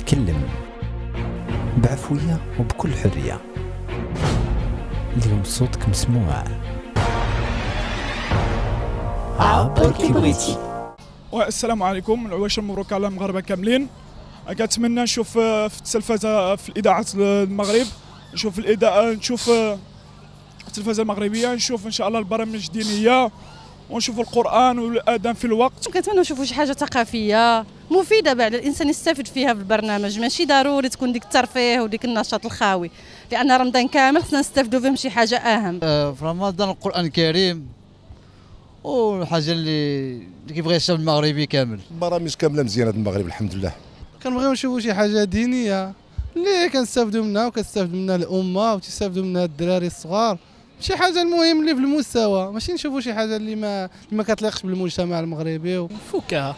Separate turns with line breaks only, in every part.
تكلم بعفوية وبكل حرية. اليوم صوتك مسموع. عبر كي بغيتي.
السلام عليكم، العواشر مبروك على المغاربه كاملين. كنتمنى نشوف في التلفازه في الاذاعه المغرب، نشوف التلفازه المغربيه، نشوف ان شاء الله البرامج الدينيه ونشوف القران والاذان في الوقت.
كنتمنى نشوفوا شي حاجه ثقافيه مفيده بعد الانسان يستافد فيها في البرنامج، ماشي ضروري تكون ديك الترفيه وديك النشاط الخاوي، لان رمضان كامل خصنا نستافدوا فيه شي حاجه اهم.
في رمضان القران الكريم والحاجه اللي كيبغيها الشعب المغربي كامل.
برامج كامله مزيانه المغرب الحمد لله.
كنبغيو نشوفوا شي حاجه دينيه اللي كنستافدوا منها وكتستافد منها الامه وتستافدوا منها الدراري الصغار، شي حاجه المهم اللي في المستوى، ماشي نشوفوا شي حاجه اللي ما كتليقش بالمجتمع المغربي.
فكاهه،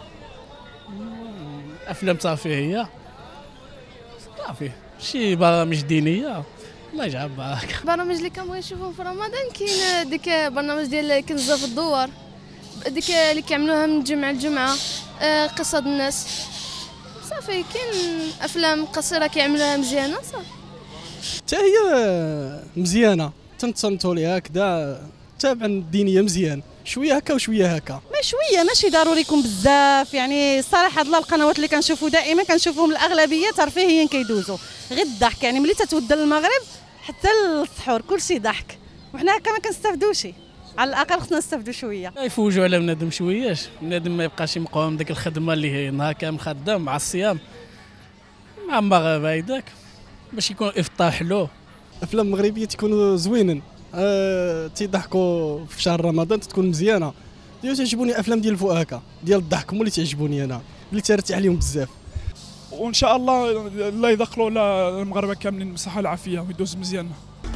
افلام ترفيهيه صافي، شي برامج دينيه الله يجعل بركه.
البرامج اللي كنبغي نشوفهم في رمضان كاين ديك برنامج ديال كنزة في الدوار، ديك اللي كيعملوها من الجمعه للجمعه، قصد الناس، صافي كاين افلام قصيره كيعملوها مزيانه صافي.
حتى هي مزيانه تنتصنتوا ليها هكذا، تابعا الدينيه مزيان، شويه هكا وشويه هكا.
ما شويه ماشي ضروري يكون بزاف، يعني الصراحه هاد القنوات اللي كنشوفوا دائما كنشوفوهم الاغلبيه ترفيهيا كيدوزوا غير الضحك، يعني ملي تتودى المغرب حتى السحور كلشي ضحك، وحنا هكا ما كنستافدوش، على الاقل خصنا نستافدوا شويه.
يفوجوا على بنادم شوياش، بنادم ما يبقاش مقاوم ديك الخدمه اللي هي نهار كامل خدام مع الصيام مع المغرب هيداك باش يكون افطار حلو.
افلام مغربيه تكونوا زوينين، تيضحكوا في شهر رمضان تكون مزيانه. تعجبوني افلام ديال الفؤاكه ديال الضحك، هما اللي تعجبوني انا، اللي ترتاح عليهم بزاف.
وان شاء الله يدخلوا المغاربه كاملين بالصحه والعافيه ويدوز مزيان.